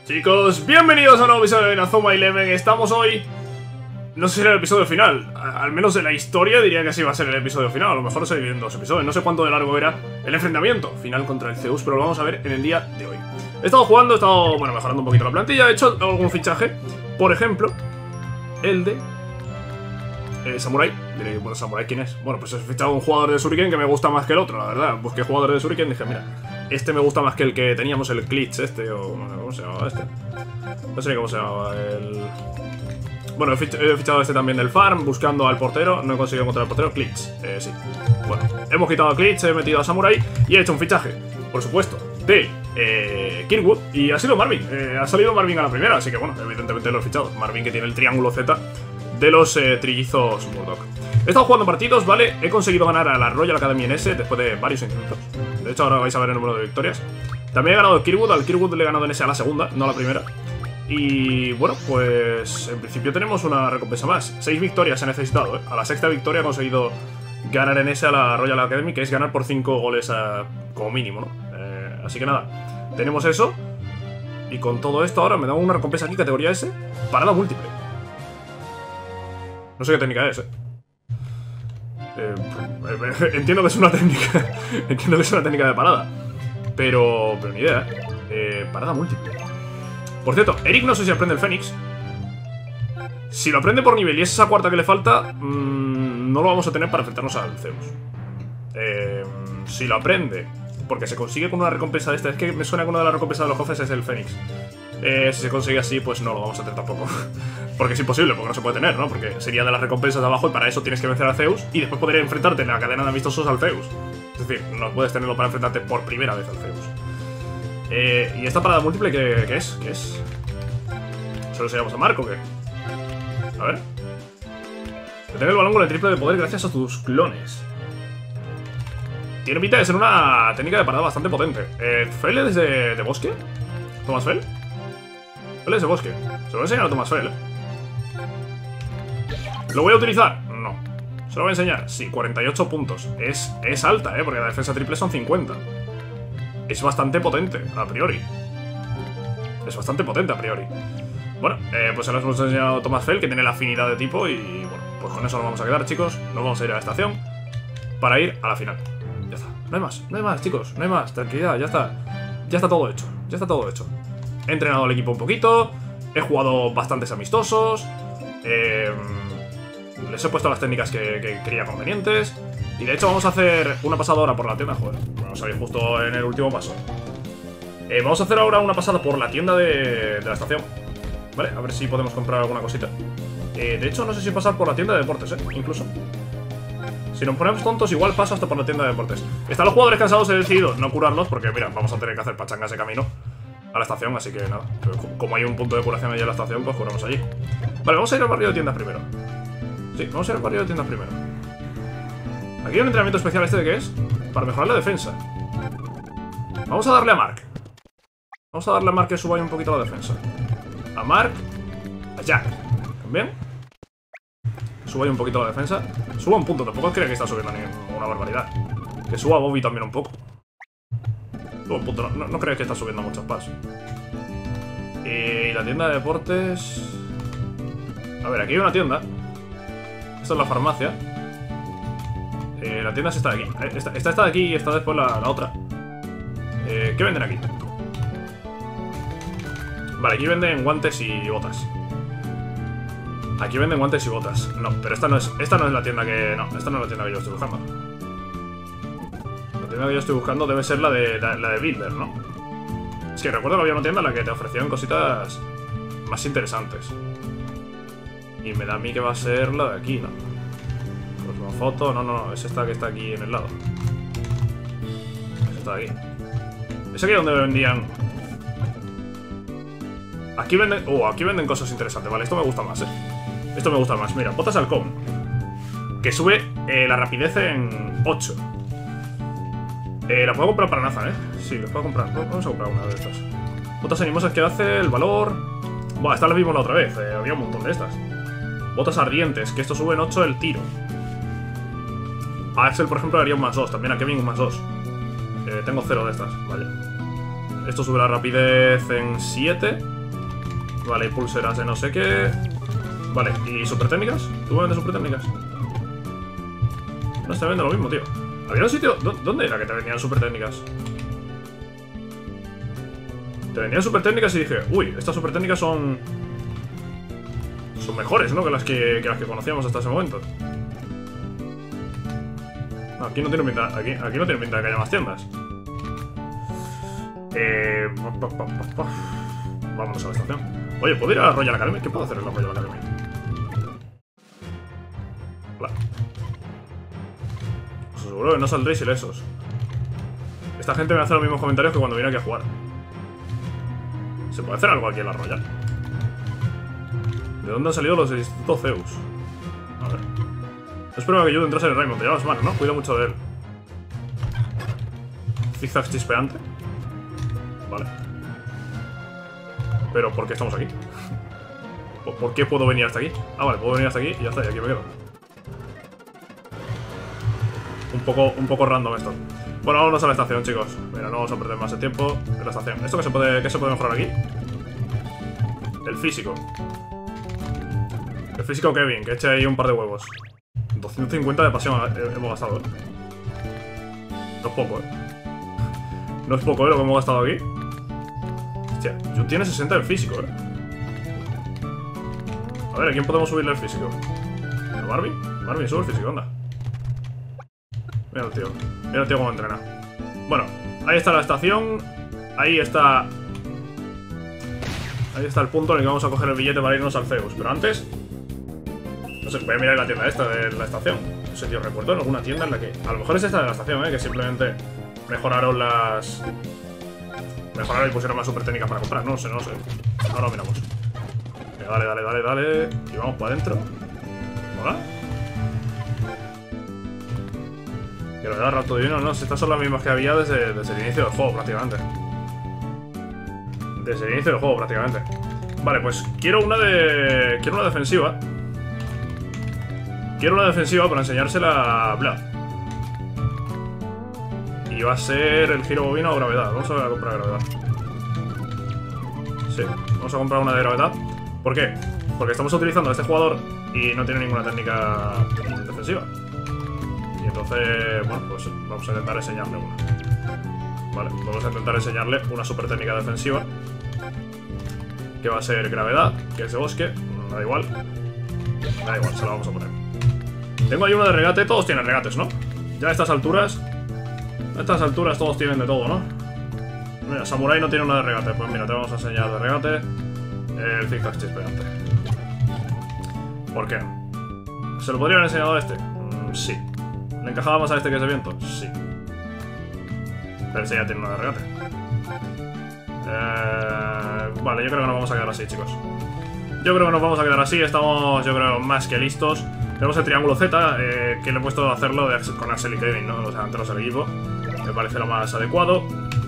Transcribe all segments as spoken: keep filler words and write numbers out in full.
Chicos, bienvenidos a un nuevo episodio de Inazuma Eleven. Estamos hoy... No sé si era el episodio final. Al menos en la historia diría que sí va a ser el episodio final. A lo mejor se divide en dos episodios. No sé cuánto de largo era el enfrentamiento final contra el Zeus, pero lo vamos a ver en el día de hoy. He estado jugando, he estado, bueno, mejorando un poquito la plantilla. He hecho algún fichaje. Por ejemplo, el de... Eh, Samurai. Diré, bueno, Samurai, ¿quién es? Bueno, pues he fichado un jugador de Shuriken que me gusta más que el otro, la verdad. Busqué jugadores de Shuriken y dije, mira, este me gusta más que el que teníamos, el Glitch este, o... ¿Cómo se llamaba este? No sé ni cómo se llamaba, el... Bueno, he fichado este también del farm, buscando al portero. No he conseguido encontrar al portero. Glitch, eh, sí. Bueno, hemos quitado a Glitch, he metido a Samurai y he hecho un fichaje, por supuesto, de eh, Kirkwood. Y ha sido Marvin, eh, ha salido Marvin a la primera. Así que bueno, evidentemente lo he fichado. Marvin, que tiene el triángulo Z de los eh, trillizos Murdoch. He estado jugando partidos, ¿vale? He conseguido ganar a la Royal Academy en ese después de varios intentos. De hecho, ahora vais a ver el número de victorias. También he ganado a Kirkwood, al Kirkwood le he ganado en ese a la segunda, no a la primera. Y bueno, pues en principio tenemos una recompensa más. Seis victorias he necesitado, ¿eh? A la sexta victoria he conseguido ganar en ese a la Royal Academy, que es ganar por cinco goles a, como mínimo, ¿no? Eh, así que nada, tenemos eso. Y con todo esto ahora me dan una recompensa aquí, categoría S, parada múltiple. No sé qué técnica es, ¿eh? Eh, entiendo que es una técnica. Entiendo que es una técnica de parada. Pero, pero ni idea, ¿eh? eh parada múltiple. Por cierto, Eric no sé si aprende el Fénix. Si lo aprende por nivel y es esa cuarta que le falta, mmm, no lo vamos a tener para enfrentarnos al Zeus. Eh, si lo aprende, porque se consigue con una recompensa de esta. Es que me suena que una de las recompensas de los jefes es el Fénix. Eh, si se consigue así, pues no lo vamos a tener tampoco. Porque es imposible, porque no se puede tener, ¿no? Porque sería de las recompensas de abajo y para eso tienes que vencer a Zeus y después poder enfrentarte en la cadena de amistosos al Zeus. Es decir, no puedes tenerlo para enfrentarte por primera vez al Zeus. Eh, ¿Y esta parada múltiple qué, qué es? ¿Qué es? ¿Solo se llama a Marco o qué? A ver. Tener el balón con el triple de poder gracias a tus clones. Tiene pinta de ser una técnica de parada bastante potente. Eh, ¿Fel es de, de bosque? ¿Tomás Fel? Fel es de bosque. Se lo voy a enseñar a Tomás Fel, ¿eh? ¿Lo voy a utilizar? No. ¿Se lo voy a enseñar? Sí, cuarenta y ocho puntos. Es, es alta, ¿eh? Porque la defensa triple son cincuenta. Es bastante potente, a priori. Es bastante potente, a priori. Bueno, eh, pues ahora os hemos enseñado a Tomás Fel, que tiene la afinidad de tipo. Y bueno, pues con eso nos vamos a quedar, chicos. Nos vamos a ir a la estación para ir a la final. Ya está, no hay más, no hay más, chicos. No hay más, tranquilidad, ya está. Ya está todo hecho, ya está todo hecho. He entrenado al equipo un poquito. He jugado bastantes amistosos. Eh, les he puesto las técnicas que, que creía convenientes. Y de hecho vamos a hacer una pasada ahora por la tienda. Joder, vamos a ir justo en el último paso. eh, Vamos a hacer ahora una pasada por la tienda de, de la estación. Vale, a ver si podemos comprar alguna cosita. eh, De hecho no sé si pasar por la tienda de deportes, eh, incluso. Si nos ponemos tontos igual paso hasta por la tienda de deportes. Están los jugadores cansados, he decidido no curarlos porque mira, vamos a tener que hacer pachangas de camino a la estación, así que nada. Como hay un punto de curación allí en la estación, pues curamos allí. Vale, vamos a ir al barrio de tiendas primero. Sí, vamos a ir al barrio de tiendas primero. Aquí hay un entrenamiento especial, ¿este de qué es? Para mejorar la defensa. Vamos a darle a Mark. Vamos a darle a Mark que suba ahí un poquito la defensa. A Mark. A Jack. ¿También? Suba ahí un poquito la defensa. Suba un punto, tampoco creo que está subiendo ni una barbaridad. Que suba a Bobby también un poco. Suba un punto, no, no, no creo que está subiendo muchos pasos. Y la tienda de deportes... A ver, aquí hay una tienda. Esta es la farmacia. Eh, la tienda es esta de aquí. Eh, esta, esta está de aquí y esta después la, la otra. Eh, ¿Qué venden aquí? Vale, aquí venden guantes y botas. Aquí venden guantes y botas. No, pero esta no es, esta no es la tienda que... No, esta no es la tienda que yo estoy buscando. La tienda que yo estoy buscando debe ser la de, la, la de Builder, ¿no? Es que recuerdo que había una tienda en la que te ofrecían cositas más interesantes. Y me da a mí que va a ser la de aquí, ¿no? Próxima foto, no, no, no, es esta que está aquí en el lado. Es esta de aquí. Es aquí donde vendían... Aquí venden... Oh, aquí venden cosas interesantes, vale, esto me gusta más, eh. Esto me gusta más, mira, botas halcón, que sube eh, la rapidez en ocho. eh, La puedo comprar para Nathan, eh. Sí, la puedo comprar, vamos a comprar una de estas. Botas animosas que hace el valor... Buah, esta la vimos la otra vez, eh, había un montón de estas. Botas ardientes, que esto sube en ocho el tiro. A Axel, por ejemplo, le haría un más dos. También a Kevin un más dos. eh, Tengo cero de estas, vale. Esto sube la rapidez en siete. Vale, y pulseras de no sé qué. Vale, ¿y super técnicas? ¿Tú me vendes super técnicas? No, está vendiendo lo mismo, tío. Había un sitio... ¿Dónde era que te vendían super técnicas? Te vendían super técnicas y dije, uy, estas super técnicas son... Son mejores, ¿no? Que las que, que las que conocíamos hasta ese momento. No, aquí no tiene pinta... Aquí, aquí no tiene pinta de que haya más tiendas. Eh... Vámonos a la estación. Oye, ¿puedo ir a la Royal Academy? ¿Qué puedo hacer en la Royal Academy? Hola. Os aseguro que no saldréis ilesos. Esta gente me hace los mismos comentarios que cuando vine aquí a jugar. ¿Se puede hacer algo aquí en la Royal? ¿De dónde han salido los del Instituto Zeus? A ver. No espero que yo entrase en el Raymond. Te llevas mano, ¿no? Cuida mucho de él. Zigzag chispeante. Vale. Pero ¿por qué estamos aquí? ¿Por qué puedo venir hasta aquí? Ah, vale, puedo venir hasta aquí y ya está, y aquí me quedo. Un poco, un poco random esto. Bueno, vámonos a la estación, chicos. Mira, no vamos a perder más el tiempo en la estación. ¿Esto qué se puede, qué se puede mejorar aquí? El físico. El físico Kevin, que eche ahí un par de huevos. doscientos cincuenta de pasión hemos gastado, ¿eh? No es poco, ¿eh? No es poco, ¿eh? Lo que hemos gastado aquí. Hostia, yo tiene sesenta de físico, ¿eh? A ver, ¿a quién podemos subirle el físico? ¿A Barbie? Barbie, sube el físico, anda. Mira el tío. Mira el tío cómo entrena. Bueno, ahí está la estación. Ahí está... Ahí está el punto en el que vamos a coger el billete para irnos al Zeus. Pero antes... No sé, voy a mirar la tienda esta de la estación. No sé, tío, recuerdo en alguna tienda en la que... A lo mejor es esta de la estación, ¿eh? Que simplemente mejoraron las... Mejoraron y pusieron más super técnicas para comprar. No lo sé, no lo sé. Ahora lo miramos. Venga, dale, dale, dale, dale. Y vamos para adentro. Hola. Que lo da rato divino, no, estas son las mismas que había desde, desde el inicio del juego, prácticamente. Desde el inicio del juego, prácticamente. Vale, pues quiero una de... Quiero una defensiva. Quiero una defensiva para enseñársela a Vlad. Y va a ser el giro bovino o gravedad. Vamos a comprar gravedad. Sí, vamos a comprar una de gravedad. ¿Por qué? Porque estamos utilizando a este jugador y no tiene ninguna técnica defensiva. Y entonces, bueno, pues vamos a intentar enseñarle una. Vale, vamos a intentar enseñarle una super técnica defensiva. Que va a ser gravedad, que es de bosque. Da igual. Da igual, se la vamos a poner. Tengo ahí uno de regate, todos tienen regates, ¿no? Ya a estas alturas. A estas alturas todos tienen de todo, ¿no? Mira, Samurai no tiene una de regate. Pues mira, te vamos a enseñar de regate el zigzag chispeante. ¿Por qué no? ¿Se lo podría haber enseñado a este? Mm, sí. ¿Le encajaba más a este que es de viento? Sí. Pero ese ya tiene una de regate. Eh, vale, yo creo que nos vamos a quedar así, chicos. Yo creo que nos vamos a quedar así. Estamos, yo creo, más que listos. Tenemos el triángulo Z, eh, que le he puesto a hacerlo de, con Axel y Kevin, ¿no? Los delanteros del equipo. Me parece lo más adecuado.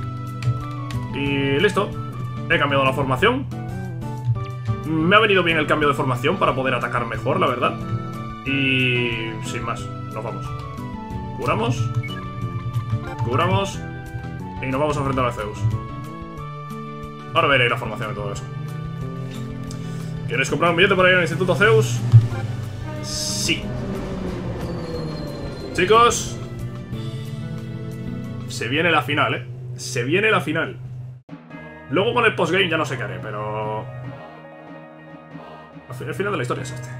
Y listo. He cambiado la formación. Me ha venido bien el cambio de formación para poder atacar mejor, la verdad. Y sin más, nos vamos. Curamos. Curamos. Y nos vamos a enfrentar a Zeus. Ahora veré la formación y todo eso. ¿Quieres comprar un billete para ir al Instituto Zeus? Sí. Chicos, se viene la final, ¿eh? Se viene la final. Luego con el postgame ya no sé qué haré, pero... El final de la historia es este.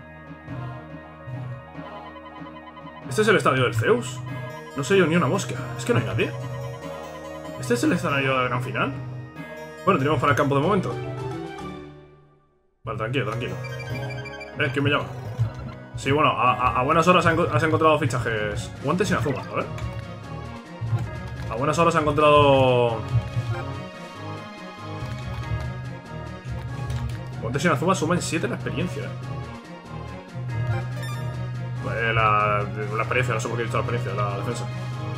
¿Este es el estadio del Zeus? No sé yo ni una mosca. Es que no hay nadie. ¿Este es el escenario de la gran final? Bueno, tenemos para el campo de momento. Vale, tranquilo, tranquilo. Eh, ¿quién me llama? Sí, bueno, a, a, a buenas horas has encontrado fichajes. Guantes sin azúcar, a ver. A buenas horas ha encontrado... Guantes sin azúcar suman siete la experiencia. Eh, la, la experiencia, no sé por qué he visto la experiencia, la defensa.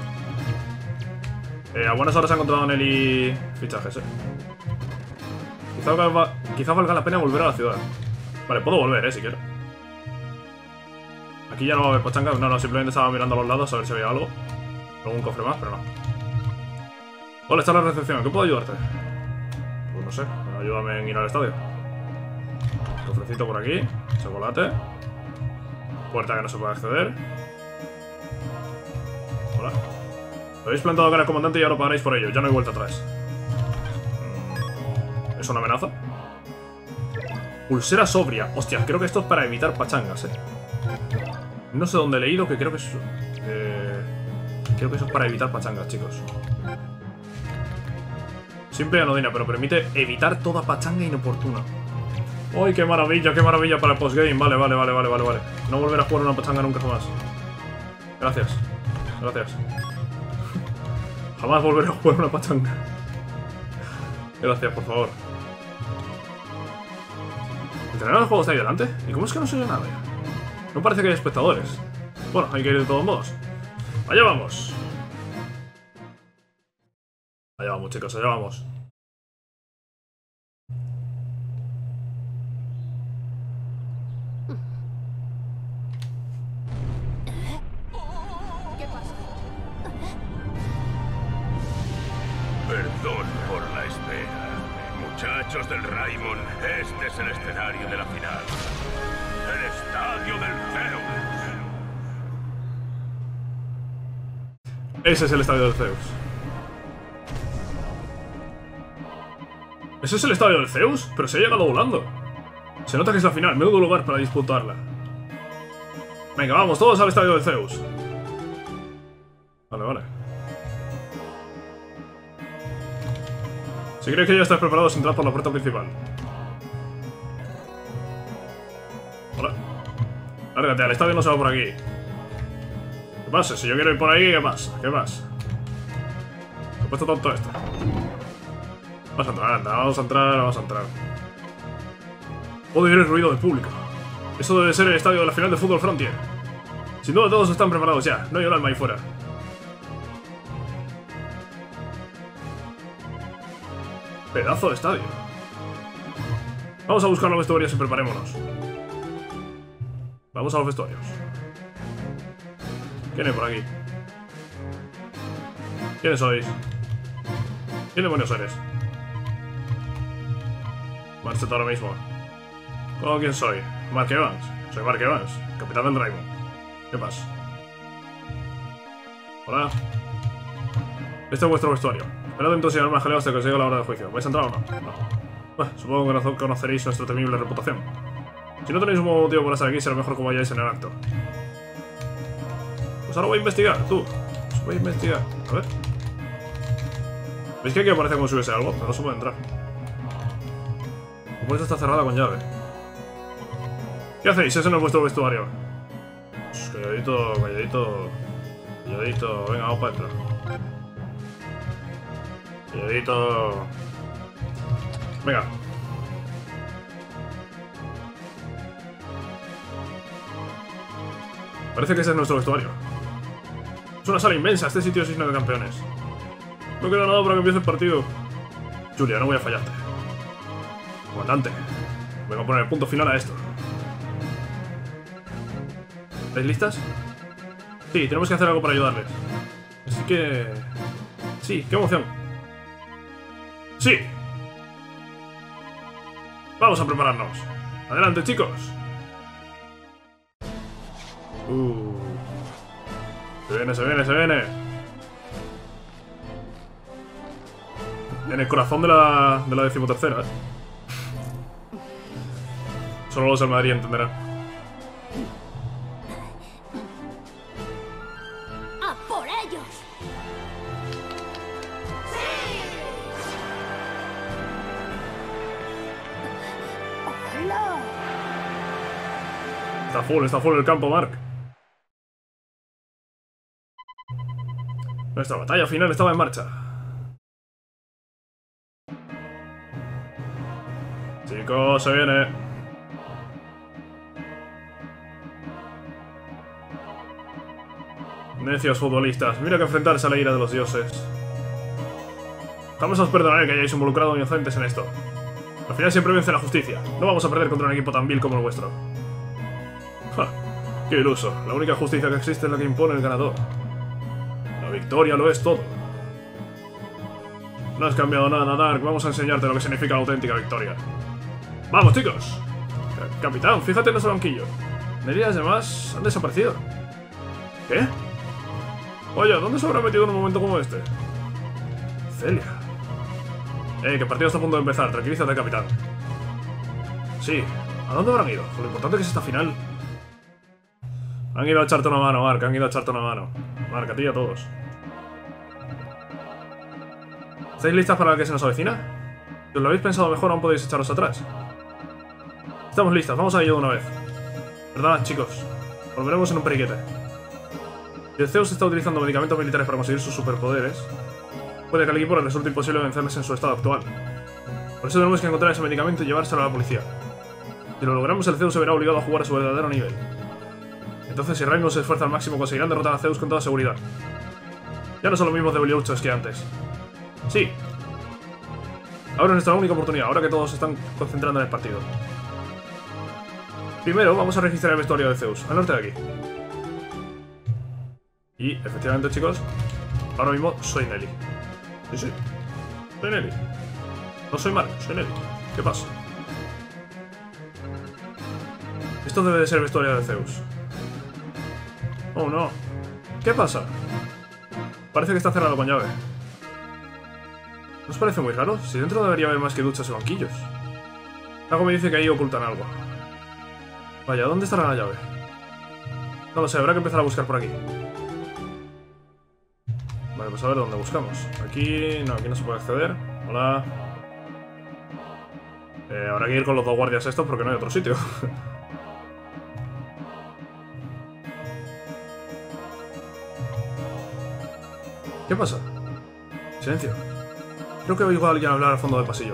Eh, a buenas horas ha encontrado Nelly fichajes, eh. Quizá valga, quizá valga la pena volver a la ciudad. Vale, puedo volver, eh, si quiero. Aquí ya no va a haber pachangas. No, no, simplemente estaba mirando a los lados a ver si había algo. Algún cofre más, pero no. Hola, está la recepción. ¿En qué puedo ayudarte? Pues no sé, ayúdame en ir al estadio. Cofrecito por aquí. Chocolate. Puerta que no se puede acceder. Hola. Habéis plantado cara al comandante y ahora pagaréis por ello. Ya no hay vuelta atrás. ¿Es una amenaza? Pulsera sobria. Hostia, creo que esto es para evitar pachangas, eh. No sé dónde he leído que creo que es... Eh, creo que eso es para evitar pachangas, chicos. Simple y anodina, pero permite evitar toda pachanga inoportuna. ¡Ay, qué maravilla, qué maravilla para el postgame! Vale, vale, vale, vale, vale, vale. No volver a jugar una pachanga nunca jamás. Gracias. Gracias. Jamás volveré a jugar una pachanga. Gracias, por favor. ¿El terreno del juego está ahí delante? ¿Y cómo es que no se oye nada? No parece que haya espectadores. Bueno, hay que ir de todos modos. Allá vamos. Allá vamos, chicos, allá vamos. Perdón por la espera. Muchachos del Raimon, este es el escenario de la final. El estadio del Zeus. Ese es el estadio del Zeus. ¿Ese es el estadio del Zeus? Pero se ha llegado volando. Se nota que es la final, menudo lugar para disputarla. Venga, vamos, todos al estadio del Zeus. Vale, vale. Si crees que ya estás preparado, entrad por la puerta principal. Hola. Lárgate, al estadio no se va por aquí. ¿Qué pasa? Si yo quiero ir por ahí, ¿qué pasa? ¿Qué pasa? ¿Qué he puesto tonto esto? Vamos a entrar, anda, vamos a entrar, vamos a entrar. Puedo oír el ruido del público. Esto debe ser el estadio de la final de Fútbol Frontier. Sin duda todos están preparados ya, no hay un alma ahí fuera. Pedazo de estadio. Vamos a buscar los vestuarios y preparémonos. Vamos a los vestuarios. ¿Quién hay por aquí? ¿Quiénes sois? ¿Quién demonios eres? Marchate ahora mismo. ¿Cómo quién soy? Mark Evans. Soy Mark Evans, capitán del Raimon. ¿Qué pasa? Hola. Este es vuestro vestuario. Esperad entusiasmo más jaleo hasta que os llegue la hora del juicio. ¿Vais a entrar o no? No. Bueno, supongo que no conoceréis nuestra temible reputación. Si no tenéis un buen motivo para estar aquí, será mejor que vayáis en el acto. Pues ahora voy a investigar, tú. Pues voy a investigar. A ver. ¿Veis que aquí aparece como si hubiese algo? Pero no se puede entrar. La puerta está cerrada con llave. ¿Qué hacéis? Ese no es vuestro vestuario. Pues calladito, calladito. Calladito. Venga, vamos para adentro. Calladito. Venga. Parece que ese es nuestro vestuario. Es una sala inmensa, este sitio es digno de campeones. No queda nada para que empiece el partido. Julia, no voy a fallarte. Comandante, vengo a poner el punto final a esto. ¿Estáis listas? Sí, tenemos que hacer algo para ayudarles. Así que... sí, qué emoción. ¡Sí! Vamos a prepararnos. ¡Adelante, chicos! Uh. Se viene, se viene, se viene. En el corazón de la, de la decimotercera, ¿eh? Solo los del Madrid entenderán. ¡A por ellos! ¡Hola! Está full, está full el campo, Mark. Nuestra batalla final estaba en marcha. Chicos, se viene. Necios futbolistas, mira que enfrentarse a la ira de los dioses. Jamás os perdonaré que hayáis involucrado inocentes en esto. Al final siempre vence la justicia. No vamos a perder contra un equipo tan vil como el vuestro. Ja, qué iluso. La única justicia que existe es la que impone el ganador. La victoria lo es todo. No has cambiado nada, Dark. Vamos a enseñarte lo que significa la auténtica victoria. ¡Vamos, chicos! capitán, fíjate en nuestro banquillo. Nelly y las demás han desaparecido. ¿Qué? Oye, ¿dónde se habrá metido en un momento como este? Celia. Eh, que el partido está a punto de empezar. Tranquilízate, capitán. Sí. ¿A dónde habrán ido? Lo importante que es esta final. Han ido a echarte una mano, Mark. Han ido a echarte una mano. Mark, a ti y a todos. ¿Estáis listas para la que se nos avecina? Si os lo habéis pensado mejor, aún podéis echaros atrás. Estamos listas. Vamos a ello de una vez. ¿Verdad, chicos? Volveremos en un periquete. Si el Zeus está utilizando medicamentos militares para conseguir sus superpoderes, puede que al equipo le resulte imposible vencerles en su estado actual. Por eso tenemos que encontrar ese medicamento y llevárselo a la policía. Si lo logramos, el Zeus se verá obligado a jugar a su verdadero nivel. Entonces, si Rainbow se esfuerza al máximo, conseguirán derrotar a Zeus con toda seguridad. Ya no son los mismos debiluchos que antes. Sí. Ahora es nuestra única oportunidad, ahora que todos se están concentrando en el partido. Primero, vamos a registrar el vestuario de Zeus, al norte de aquí. Y, efectivamente, chicos, ahora mismo soy Nelly. Sí, sí. Soy Nelly. No soy Mark, soy Nelly. ¿Qué pasa? Esto debe de ser el vestuario de Zeus. Oh, no. ¿Qué pasa? Parece que está cerrado con llave. ¿No os parece muy raro? Si dentro debería haber más que duchas y banquillos. Algo me dice que ahí ocultan algo. Vaya, ¿dónde estará la llave? No lo sé, habrá que empezar a buscar por aquí. Vale, pues a ver dónde buscamos. Aquí... no, aquí no se puede acceder. Hola. Eh, habrá que ir con los dos guardias estos porque no hay otro sitio. ¿Qué pasa? Silencio. Creo que oigo a alguien hablar al fondo del pasillo.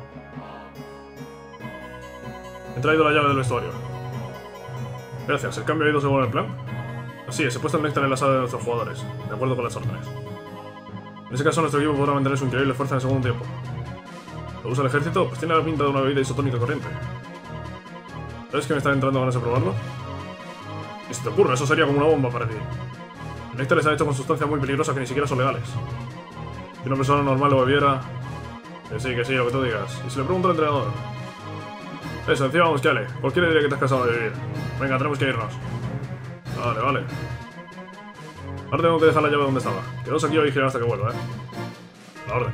He traído la llave del vestuario. Gracias, ¿el cambio ha ido según el plan? Así es, he puesto el néctar en la sala de nuestros jugadores, de acuerdo con las órdenes. En ese caso, nuestro equipo podrá mantener su increíble fuerza en el segundo tiempo. ¿Lo usa el ejército? Pues tiene la pinta de una bebida isotónica corriente. ¿Sabes que me están entrando ganas de probarlo? ¿Qué se te ocurre? Eso sería como una bomba para ti. El néctar está hecho con sustancias muy peligrosas que ni siquiera son legales. Si una persona normal lo bebiera... Que sí, que sí, lo que tú digas. Y si le pregunto al entrenador... Eso, encima vamos, Kale. Cualquiera diría que te has cansado de vivir. Venga, tenemos que irnos. Vale, vale. Ahora tengo que dejar la llave donde estaba. Quedaos aquí a vigilar hasta que vuelva, eh. La orden.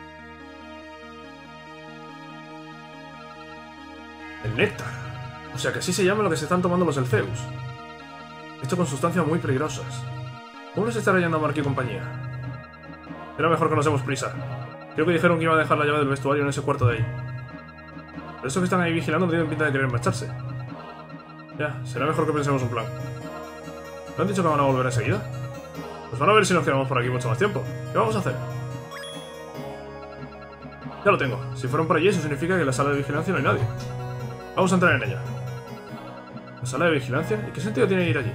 El néctar. O sea que así se llama lo que se están tomando los Zeus. Hecho con sustancias muy peligrosas. ¿Cómo les estará yendo a Mark y compañía? Era mejor que nos demos prisa. Creo que dijeron que iba a dejar la llave del vestuario en ese cuarto de ahí. Pero esos que están ahí vigilando no tienen pinta de querer marcharse. Ya, será mejor que pensemos un plan. ¿No han dicho que van a volver enseguida? Pues van a ver si nos quedamos por aquí mucho más tiempo. ¿Qué vamos a hacer? Ya lo tengo. Si fueron por allí, eso significa que en la sala de vigilancia no hay nadie. Vamos a entrar en ella. ¿La sala de vigilancia? ¿Y qué sentido tiene ir allí?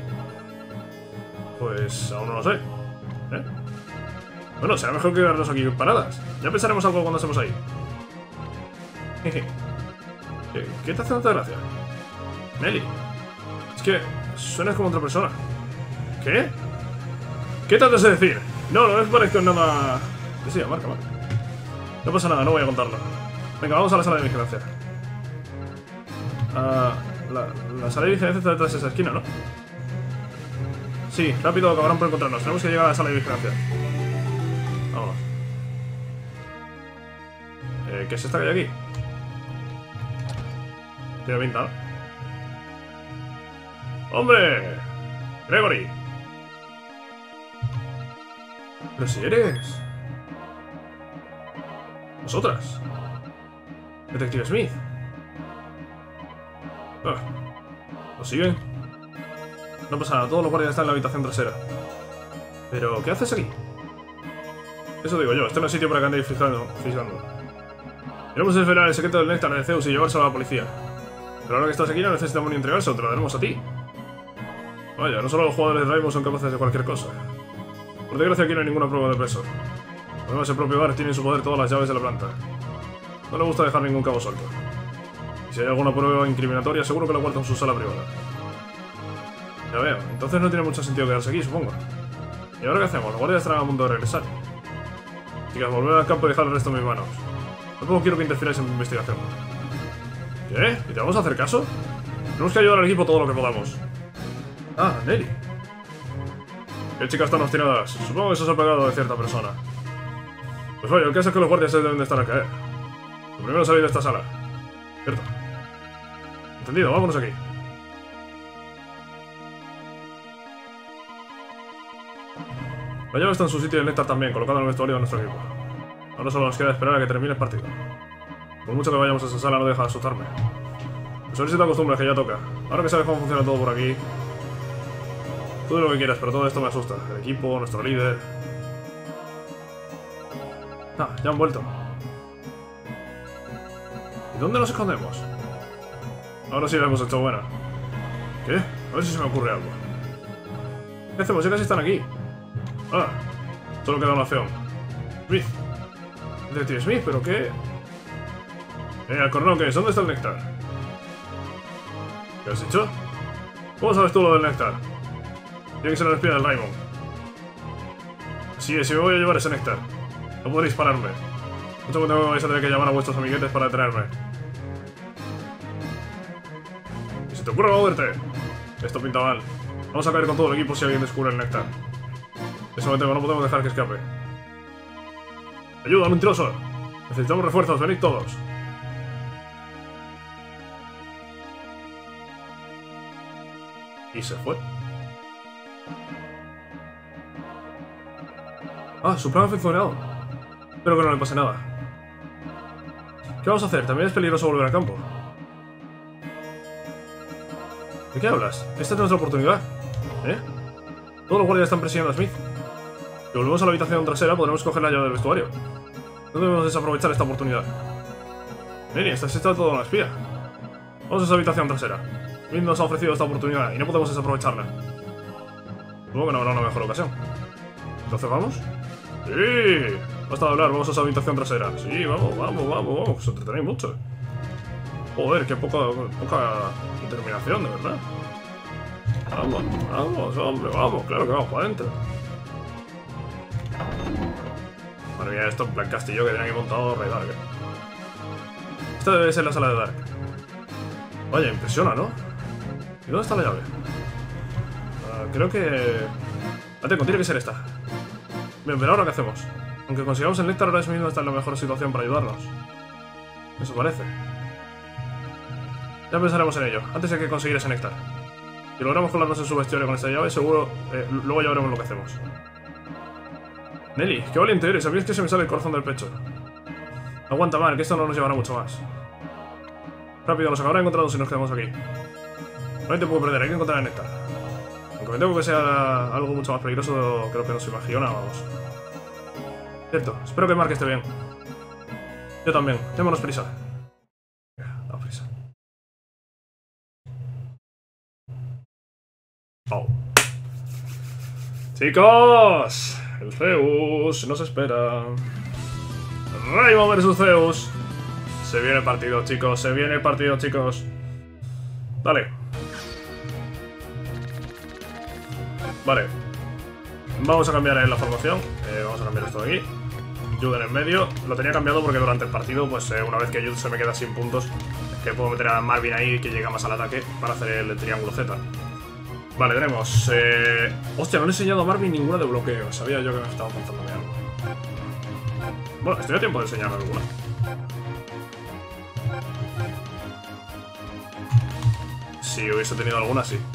Pues aún no lo sé. ¿Eh? Bueno, será mejor quedarnos aquí paradas. Ya pensaremos algo cuando estemos ahí. Jeje. ¿Qué, ¿Qué te hace tanta gracia? Nelly. Es que suenas como otra persona. ¿Qué? ¿Qué tratas de decir? No, no me parezco nada... Sí, sí, marca, marca. No pasa nada, no voy a contarlo. Venga, vamos a la sala de vigilancia. Uh, la, la sala de vigilancia está detrás de esa esquina, ¿no? Sí, rápido acabarán por encontrarnos. Tenemos que llegar a la sala de vigilancia. Vámonos. Eh, ¿Qué es esta que hay aquí? Tiene pinta, ¿no? ¡Hombre! ¡Gregory! Pero si eres... Vosotras. Detective Smith. Ah, ¿lo siguen? No pasa nada, todos los guardias están en la habitación trasera. ¿Pero qué haces aquí? Eso digo yo, este no es sitio para que andéis fijando, fijando. Queremos desvelar el secreto del néctar de Zeus y llevárselo a la policía. Pero ahora que estás aquí no necesitamos ni entregárselo, te lo daremos a ti. Vaya, no solo los jugadores de Rainbow son capaces de cualquier cosa. Por desgracia aquí no hay ninguna prueba de peso. Además el propio Bart tiene en su poder todas las llaves de la planta. No le gusta dejar ningún cabo suelto. Y si hay alguna prueba incriminatoria seguro que la guarda en su sala privada. Ya veo, entonces no tiene mucho sentido quedarse aquí, supongo. ¿Y ahora qué hacemos? Los guardias estarán a punto de regresar. Chicas, volver al campo y dejar el resto en mis manos. Tampoco quiero que interfiráis en mi investigación. ¿Qué? ¿Y te vamos a hacer caso? Tenemos que ayudar al equipo todo lo que podamos. Ah, Nelly. Qué chicas tan obstinadas. Supongo que eso es el pegado de cierta persona. Pues vaya, el caso es que los guardias deben de estar a caer. Lo primero es salir de esta sala. Cierto. Entendido, vámonos aquí. La llave está en su sitio y el néctar también, colocado en el vestuario de nuestro equipo. Ahora solo nos queda esperar a que termine el partido. Por mucho que vayamos a esa sala, no deja de asustarme. Me solicito acostumbres que ya toca. Ahora que sabes cómo funciona todo por aquí. Tú lo que quieras, pero todo esto me asusta. El equipo, nuestro líder. Ah, ya han vuelto. ¿Y dónde nos escondemos? Ahora sí la hemos hecho buena. ¿Qué? A ver si se me ocurre algo. ¿Qué hacemos? Ya casi están aquí. Ah, solo queda una opción. Smith. Detective Smith, ¿pero qué? Eh, Alcornón, ¿qué es? ¿Dónde está el néctar? ¿Qué has dicho? ¿Cómo sabes tú lo del néctar? Tiene que ser el espía del Raimon. Sí, sí me voy a llevar ese néctar. No podréis pararme. Mucho me tengo vais a tener que llamar a vuestros amiguetes para detenerme. ¿Y se te ocurre moverte? Esto pinta mal. Vamos a caer con todo el equipo si alguien descubre el néctar. Eso me temo, no podemos dejar que escape. ¡Ayuda, mentiroso! Necesitamos refuerzos, venid todos. Y se fue. Ah, su plan ha funcionado. Espero que no le pase nada. ¿Qué vamos a hacer? También es peligroso volver al campo. ¿De qué hablas? Esta es nuestra oportunidad. ¿Eh? Todos los guardias están persiguiendo a Smith. Si volvemos a la habitación trasera, podremos coger la llave del vestuario. No debemos desaprovechar esta oportunidad. Nini, esta es toda una espía. Vamos a esa habitación trasera. Smith nos ha ofrecido esta oportunidad y no podemos desaprovecharla. Supongo que no habrá una mejor ocasión. ¿Entonces vamos? ¡Sí! Basta de hablar, vamos a esa habitación trasera. Sí, vamos, vamos, vamos, vamos. Os entretenéis mucho. Joder, qué poca, poca determinación, de verdad. Vamos, vamos, hombre, vamos. Claro que vamos para adentro. Madre mía, esto en plan castillo que tiene aquí montado Rey Dark. Esta debe ser la sala de Dark. Vaya, impresiona, ¿no? ¿Y dónde está la llave? Uh, creo que... La tengo, tiene que ser esta. Bien, pero ahora ¿qué hacemos? Aunque consigamos el néctar, ahora mismo no está en la mejor situación para ayudarnos. Eso parece. Ya pensaremos en ello. Antes hay que conseguir ese néctar. Si logramos colarnos en su vestuario con esta llave, seguro... Eh, luego ya veremos lo que hacemos. Nelly, qué valiente eres. ¿Sabías que se me sale el corazón del pecho? Aguanta, mal, que esto no nos llevará mucho más. Rápido, nos acabará encontrando si nos quedamos aquí. No hay tiempo que perder, hay que encontrar el néctar. Aunque me temo que sea algo mucho más peligroso que lo que nos imaginábamos. Cierto, espero que Mark esté bien. Yo también, démonos prisa. Da prisa. Oh. Chicos, el Zeus nos espera. Raimon versus Zeus. Se viene el partido, chicos, se viene el partido, chicos. Dale. Vale. Vamos a cambiar en la formación. Eh, vamos a cambiar esto de aquí. Jude en el medio. Lo tenía cambiado porque durante el partido, pues eh, una vez que Jude se me queda sin puntos, que puedo meter a Marvin ahí que llega más al ataque para hacer el triángulo Z. Vale, tenemos... Eh... Hostia, no le he enseñado a Marvin ninguna de bloqueo. Sabía yo que me estaba faltando algo. Bueno, estoy a tiempo de enseñarle alguna. Si hubiese tenido alguna, sí.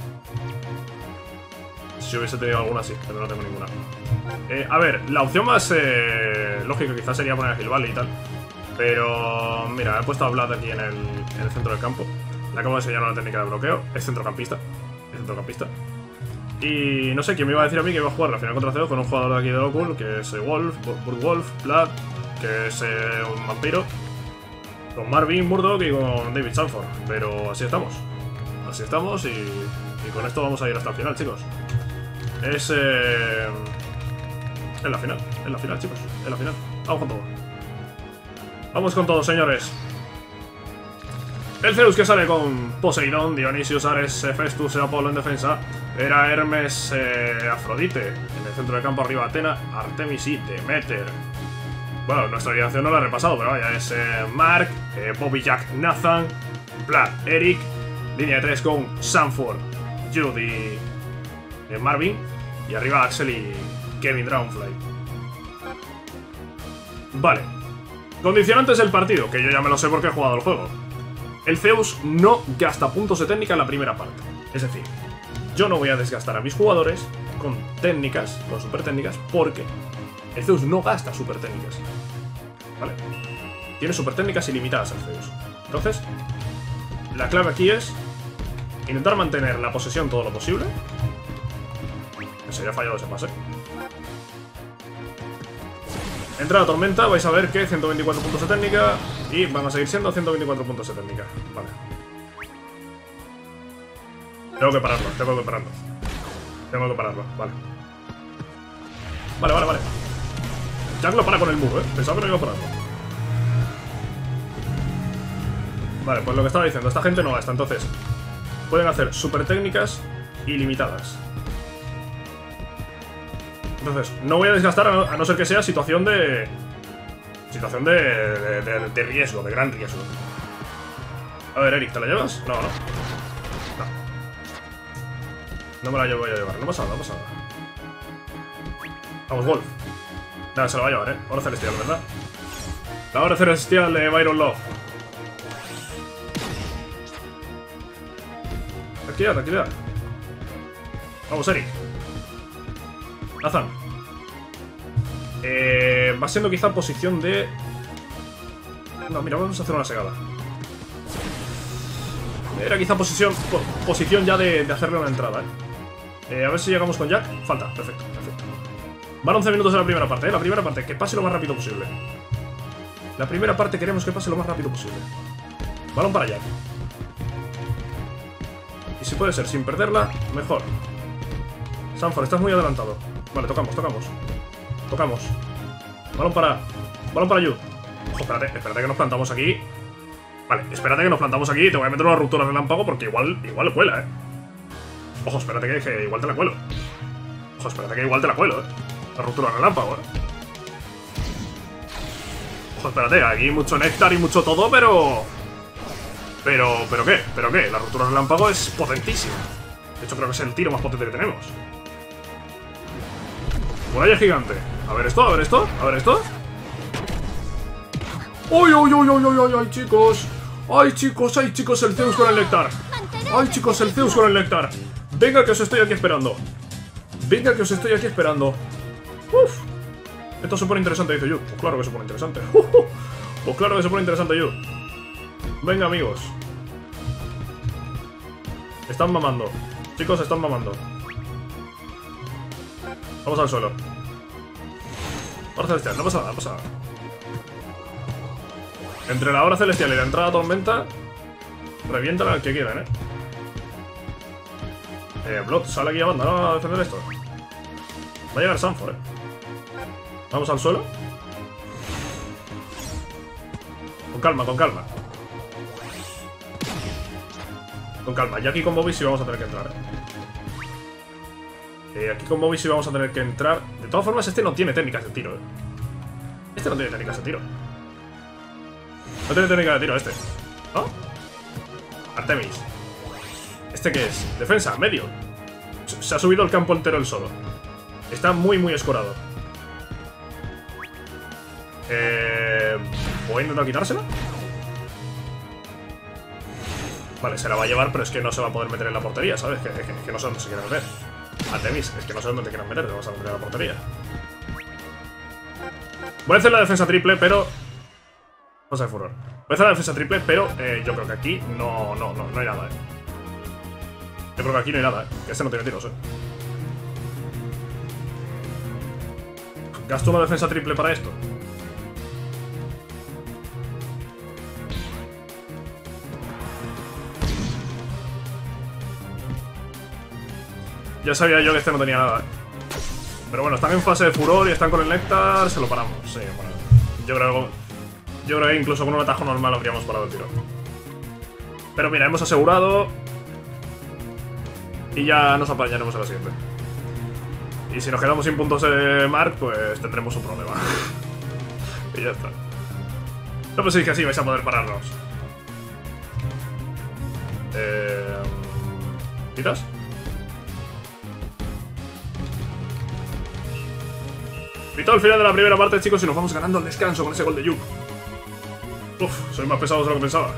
Si hubiese tenido alguna, sí, pero no tengo ninguna. Eh, a ver, la opción más eh, lógica quizás sería poner a Gilvali y tal. Pero, mira, he puesto a Vlad aquí en el, en el centro del campo. Le acabo de enseñar una técnica de bloqueo. Es centrocampista. Es centrocampista. Y no sé quién me iba a decir a mí que iba a jugar la final contra Zeus con un jugador de aquí de Locul, que es Wolf, Wolf, Vlad, que es eh, un vampiro, con Marvin, Murdoch y con David Sanford. Pero así estamos. Así estamos y, y con esto vamos a ir hasta el final, chicos. Es... Eh, en la final, en la final, chicos. En la final. Vamos con todo. Vamos con todo, señores. El Zeus que sale con Poseidón, Dionisios, Ares, Hefestus, Apolo en defensa. Era Hermes, eh, Afrodite. En el centro del campo arriba Atena, Artemis y Demeter. Bueno, nuestra alineación no la he repasado, pero vaya, es eh, Mark, eh, Bobby Jack Nathan, Vlad, Eric. Línea de tres con Sanford, Jude y eh, Marvin. Y arriba Axel y Kevin Dragonfly. Vale. Condicionantes del partido, que yo ya me lo sé porque he jugado el juego. El Zeus no gasta puntos de técnica en la primera parte. Es decir, yo no voy a desgastar a mis jugadores con técnicas, con super técnicas, porque el Zeus no gasta super técnicas. ¿Vale? Tiene super técnicas ilimitadas el Zeus. Entonces, la clave aquí es intentar mantener la posesión todo lo posible. Que se haya fallado ese pase. Entra la tormenta, vais a ver que ciento veinticuatro puntos de técnica y van a seguir siendo ciento veinticuatro puntos de técnica. Vale. Tengo que pararlo, tengo que pararlo. Tengo que pararlo, vale. Vale, vale, vale. Jack lo para con el muro, eh. Pensaba que no iba a pararlo. Vale, pues lo que estaba diciendo, esta gente no gasta, entonces pueden hacer super técnicas ilimitadas. Entonces, no voy a desgastar a no, a no ser que sea situación de... Situación de, de, de, de riesgo, de gran riesgo. A ver, Eric, ¿te la llevas? No, no. No. No me la llevo, voy a llevar. No pasa nada, no pasa nada. Vamos, Wolf. Nada, se la va a llevar, ¿eh? Hora celestial, ¿verdad? La hora celestial de Byron Love. Tranquilidad, tranquilidad. Vamos, Eric. Nathan. Eh, va siendo quizá posición de... No, mira, vamos a hacer una segada. Era quizá posición po posición ya de, de hacerle una entrada, ¿eh? ¿eh? A ver si llegamos con Jack. Falta, perfecto, perfecto. Van once minutos de la primera parte, ¿eh? La primera parte, que pase lo más rápido posible. La primera parte queremos que pase lo más rápido posible. Balón para Jack. Y si puede ser sin perderla, mejor. Sanford, estás muy adelantado. Vale, tocamos, tocamos. Tocamos. Balón para... Balón para Yu. Ojo, espérate, espérate que nos plantamos aquí. Vale, espérate que nos plantamos aquí. Te voy a meter una ruptura relámpago porque igual, igual le cuela, eh. Ojo, espérate que, que igual te la cuelo. Ojo, espérate que igual te la cuelo, eh. La ruptura relámpago, eh. Ojo, espérate, aquí mucho néctar y mucho todo, pero... Pero, ¿pero qué? ¿Pero qué? La ruptura relámpago es potentísima. De hecho, creo que es el tiro más potente que tenemos. Muralla gigante. A ver esto, a ver esto, a ver esto. ¡Uy, uy, uy, uy, uy, uy, ay, chicos! ¡Ay, chicos, ay, chicos, el Zeus con el néctar! ¡Ay, chicos, el Zeus con el néctar! Venga, que os estoy aquí esperando. Venga, que os estoy aquí esperando. ¡Uf! Esto se pone interesante, dice Yu. Pues claro que se pone interesante. ¡Uh, uh! Pues claro que se pone interesante, Yu. Venga, amigos. Están mamando. Chicos, están mamando. Vamos al suelo. Hora celestial, no pasa nada, no pasa nada. Entre la hora celestial y la entrada tormenta, revientan al que quieran, eh. Eh, Blood, sale aquí a banda, ¿no? A defender esto. Va a llegar Sanford, eh. Vamos al suelo. Con calma, con calma. Con calma. Y aquí con Bobby sí vamos a tener que entrar, eh. Eh, aquí con Bobby sí vamos a tener que entrar. De todas formas, este no tiene técnicas de tiro, eh. Este no tiene técnicas de tiro. No tiene técnica de tiro este. ¿No? Artemis. ¿Este qué es? Defensa, medio. Se ha subido el campo entero él solo. Está muy, muy escorado. Eh... ¿Voy a intentar quitársela? Vale, se la va a llevar, pero es que no se va a poder meter en la portería, ¿sabes? Que, que, que no sé dónde se quieren meter. Artemis, es que no sé dónde te quieran meter, te vas a meter en la portería. Voy a hacer la defensa triple, pero... Vamos a ver furor. Voy a hacer la defensa triple, pero eh, yo creo que aquí no, no, no, no hay nada, eh. Yo creo que aquí no hay nada, eh. Que este no tiene tiros, eh. Gasto una defensa triple para esto. Ya sabía yo que este no tenía nada, eh. Pero bueno, están en fase de furor y están con el néctar, se lo paramos. Sí, bueno. Yo creo, yo creo que incluso con un atajo normal habríamos parado el tiro. Pero mira, hemos asegurado. Y ya nos apañaremos a la siguiente. Y si nos quedamos sin puntos de Mark, pues tendremos un problema. Y ya está. No penséis que así vais a poder pararnos. Eh... ¿Quitas? Pito al final de la primera parte, chicos, y nos vamos ganando el descanso con ese gol de Yuk. Uf, soy más pesado de lo que pensaba.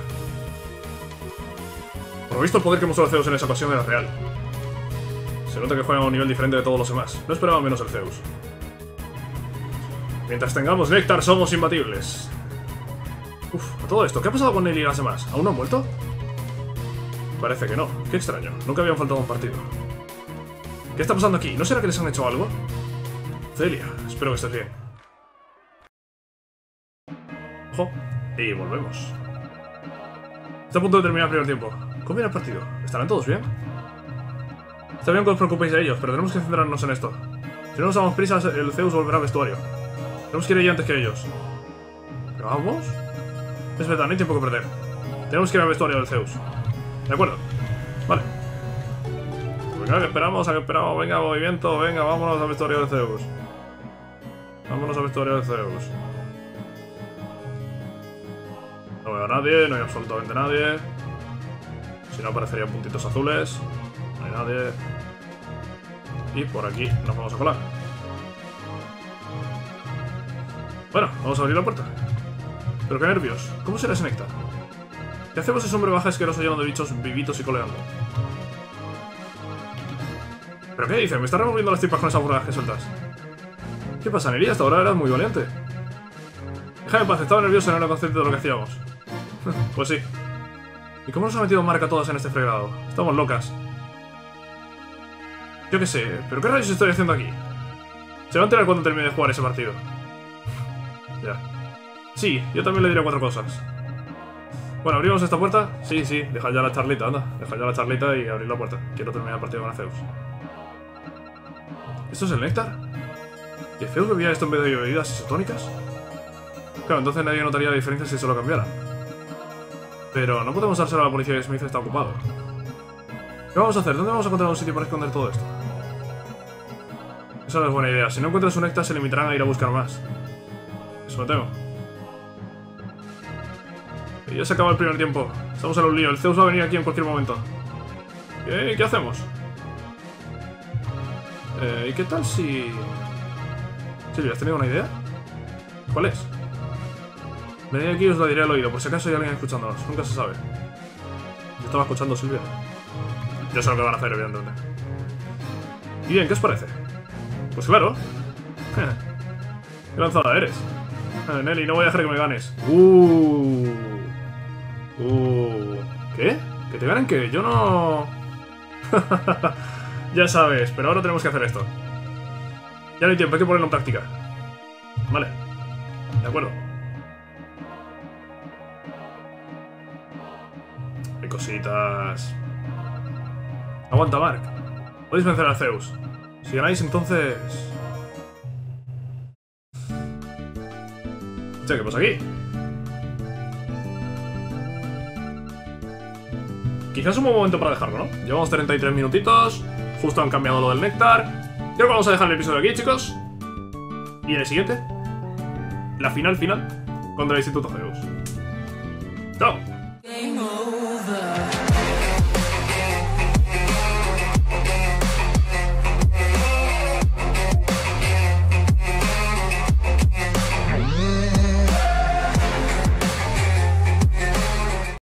Por lo visto, el poder que mostró el Zeus en esa ocasión era real. Se nota que juega a un nivel diferente de todos los demás. No esperaba menos el Zeus. Mientras tengamos Néctar, somos imbatibles. Uf, a todo esto, ¿qué ha pasado con él y las demás? ¿Aún no han vuelto? Parece que no. Qué extraño. Nunca habían faltado un partido. ¿Qué está pasando aquí? ¿No será que les han hecho algo? Celia, espero que estés bien. Ojo, y volvemos. Está a punto de terminar el primer tiempo. ¿Cómo viene el partido? ¿Estarán todos bien? Está bien que os preocupéis de ellos, pero tenemos que centrarnos en esto. Si no nos damos prisa, el Zeus volverá al vestuario. Tenemos que ir allí antes que ellos. ¿Pero vamos? Es verdad, no hay tiempo que perder. Tenemos que ir al vestuario del Zeus. De acuerdo. Vale. Venga, que esperamos, a que esperamos. Venga, movimiento, venga, vámonos al vestuario del Zeus. Vámonos al vestuario del Zeus. No veo a nadie, no hay absolutamente nadie. Si no aparecerían puntitos azules. No hay nadie. Y por aquí nos vamos a colar. Bueno, vamos a abrir la puerta. Pero qué nervios. ¿Cómo será ese Néctar? ¿Qué hacemos ese hombre baja asqueroso lleno de bichos vivitos y coleando? ¿Pero qué dice? Me está removiendo las tripas con esas burradas que sueltas. ¿Qué pasa, Neri? Hasta ahora eras muy valiente. Déjame en paz, estaba nervioso y no era consciente de lo que hacíamos. Pues sí. ¿Y cómo nos ha metido marca todas en este fregado? Estamos locas. Yo qué sé, ¿pero qué rayos estoy haciendo aquí? Se va a enterar cuando termine de jugar ese partido. Ya. Sí, yo también le diré cuatro cosas. Bueno, ¿abrimos esta puerta? Sí, sí, dejad ya la charlita, anda. Dejad ya la charlita y abrir la puerta. Quiero terminar el partido con Zeus. ¿Esto es el Néctar? ¿Y Zeus bebía esto en vez de bebidas isotónicas? Claro, entonces nadie notaría la diferencia si se lo cambiaran. Pero no podemos dárselo a la policía y Smith está ocupado. ¿Qué vamos a hacer? ¿Dónde vamos a encontrar un sitio para esconder todo esto? Esa no es buena idea. Si no encuentras un Néctar se limitarán a ir a buscar más. Eso lo tengo. Y ya se acaba el primer tiempo. Estamos en un lío. El Zeus va a venir aquí en cualquier momento. ¿Qué, ¿qué hacemos? Eh, ¿Y qué tal si...? Silvia, ¿has tenido una idea? ¿Cuál es? Venid aquí y os la diré al oído, por si acaso hay alguien escuchándonos. Nunca se sabe. Yo estaba escuchando, Silvia. Yo sé lo que van a hacer, evidentemente. Y bien, ¿qué os parece? Pues claro. Qué lanzada eres. Nelly, no voy a dejar que me ganes. Uh. Uh. ¿Qué? ¿Que te ganen qué? Yo no... Ya sabes, pero ahora tenemos que hacer esto. Ya no hay tiempo, hay que ponerlo en práctica. Vale. De acuerdo. Hay cositas. Aguanta, Mark. Podéis vencer a Zeus. Si ganáis, entonces... Che, ¿qué pasa aquí? Quizás es un buen momento para dejarlo, ¿no? Llevamos treinta y tres minutitos. Justo han cambiado lo del Néctar. Creo que vamos a dejar el episodio aquí, chicos. Y en el siguiente, la final final contra el Instituto Zeus. ¡Chao!